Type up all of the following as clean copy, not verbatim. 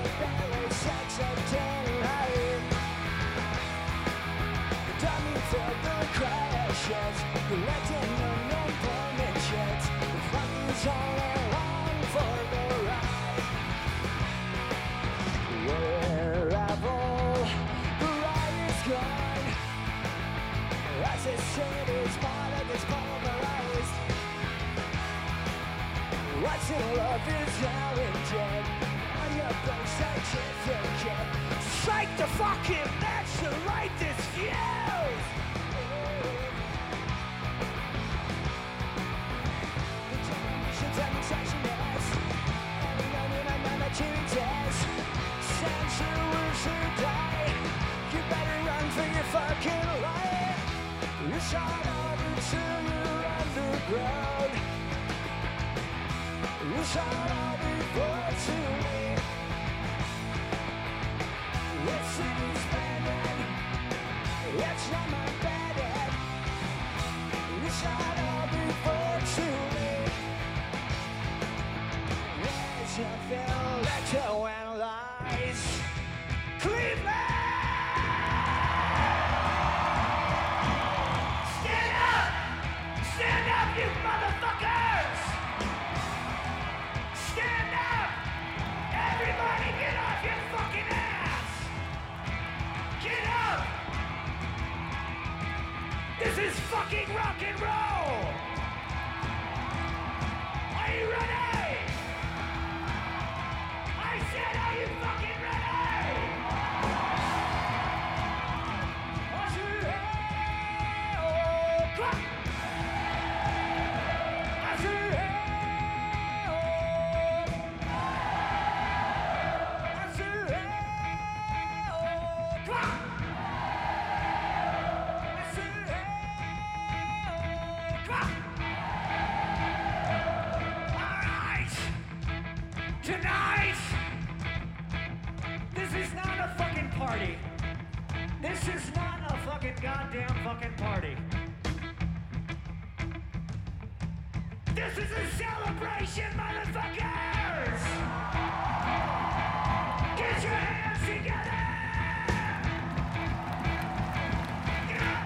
barely sex attendant. The dummy for the crashes, collecting unemployment checks. The fuck is all along for the ride. Where have all the riots gone? As the city's body gets pulverized, what's in love is talented. On your birth certificate, strike the fucking match to light this fuse. The television demonstrationist, and I'm a cheating test. Censor will die. You better run for your fucking life. You shot over to your underground. You shot all before to me. This city's burning. It's not my bed. You shot all before to me. There's nothing left to analyze. Cleveland! Stand up, you motherfuckers! Stand up! Everybody get off your fucking ass! Get up! This is fucking rock and roll! Are you ready? I said, are you fucking ready? Clap! Party. This is not a fucking goddamn fucking party. This is a celebration, motherfuckers! Get your hands together! Get up!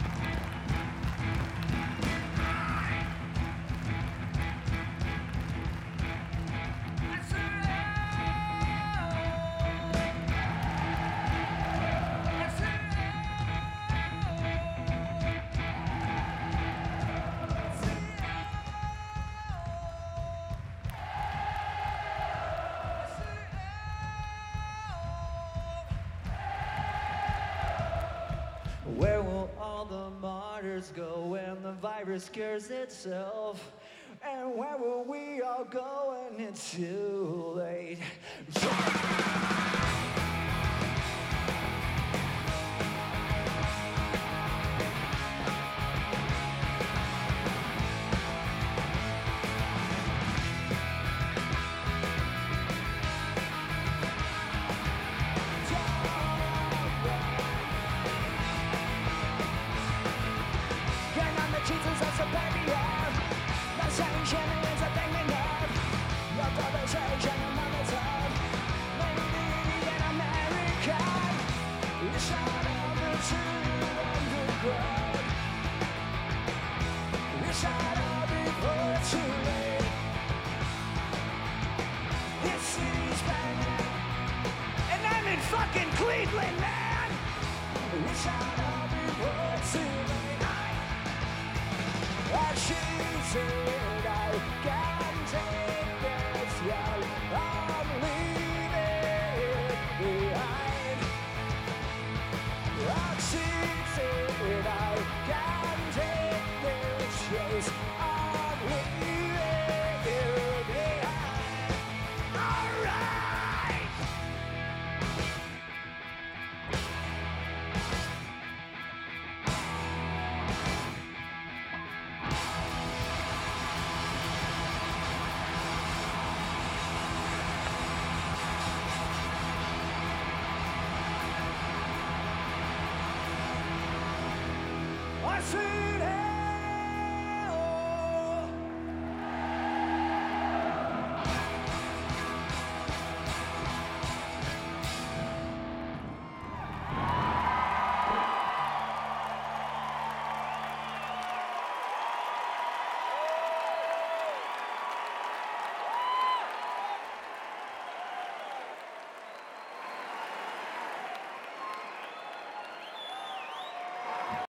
Where will all the martyrs go when the virus cures itself? And where will we all go when it's too late? Jesus of Superior, the sanction is a thing they love. Your conversation and mother's love. Lady in America, you shot over to underground. You shot all before too late. This city's burning, and I'm in fucking Cleveland, man. You shot all before too late. And she said, I can't take this yet, I'm leaving behind. And she said, I can't take this chase, I'm leaving behind. All right! I see